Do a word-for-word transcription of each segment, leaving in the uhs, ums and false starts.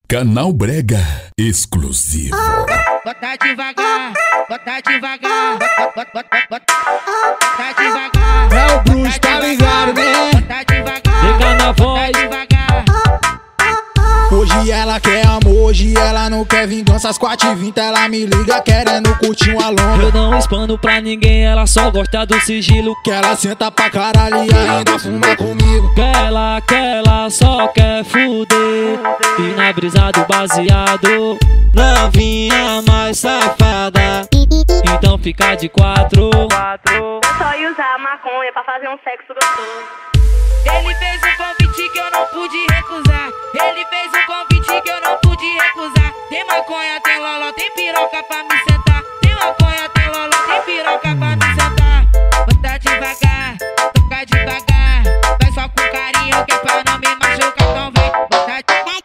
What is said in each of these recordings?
Canal Brega exclusivo. Bota devagar, bota devagar, bota, bota, bota, bota devagar. É o Bruce, tá ligado, né? Bota devagar, Liga na voz. bota devagar. Hoje ela quer amor, hoje ela não quer vingança. Às quatro e vinte ela me liga querendo curtir uma longa. Eu não expano pra ninguém, ela só gosta do sigilo. Que ela senta pra caralho e ainda fuma comigo. Que ela, que ela só quer fuder. E na brisa do baseado, novinha mais safada. Então fica de quatro. É só ir usar maconha pra fazer um sexo gostoso. Ele fez um convite que eu não pude recusar. Ele fez um convite que eu não pude recusar. Tem maconha, tem loló, tem piroca pra me sentar. Tem maconha, tem loló, tem piroca pra me sentar. Bota devagar, toca devagar. Vai só com carinho que é pra não me machucar. Então vem, bota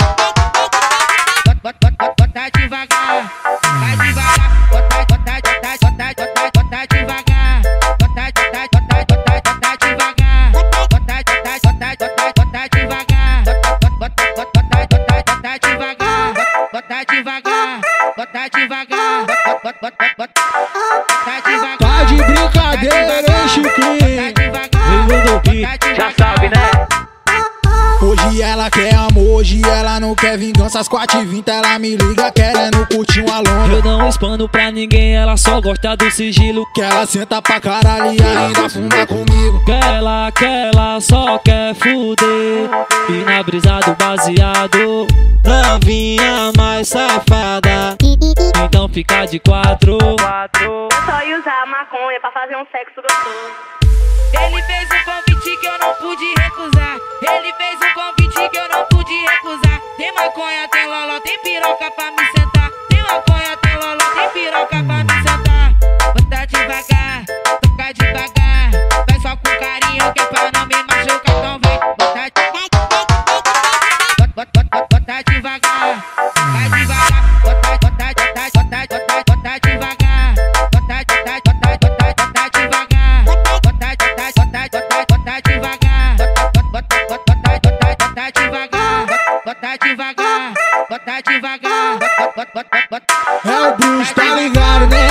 bota, bota, bota, bota devagar. Vai devagar, bota, bota, bota, bota, bota, bota devagar. Bota, bota, bota, bota, bota devagar. Bota, bota, bota, bota, bota devagar. Bota, bota, bota, bota, bota devagar. Bota devagar, bota devagar. Bota, bota, bota, bota devagar. Tá de brincadeira, hein, Chiquinho? Já sabe, né? Hoje ela quer amor, hoje ela não quer vingança. Às quatro e vinte ela me liga querendo curtir uma longa. Eu não expano pra ninguém, ela só gosta do sigilo. Que ela senta pra caralho e ainda fuma comigo. Que ela, que ela só quer fuder. E na brisa do baseado, novinha mais safada. Então fica de quatro. É só ir usar maconha pra fazer um sexo gostoso. Ele fez um convite que eu não pude recusar. Ele fez um convite que eu não pude recusar. Tem maconha, tem loló, tem piroca pra me sentar. Tem maconha, tem loló, tem piroca pra me sentar. Bota devagar, toca devagar. Vai só com carinho que é pra não me machucar. Então vem, bota bota, bota, bota, bota devagar. Vai devagar, bota, bota, bota, bota, bota, bota devagar. Bota, bota, bota, bota, bota devagar. Bota, bota, bota, bota, bota devagar. Bota, bota, bota, bota, bota devagar. Bota devagar, bota devagar. Bota, bota, bota, bota. É o Bruce, tá ligado, né?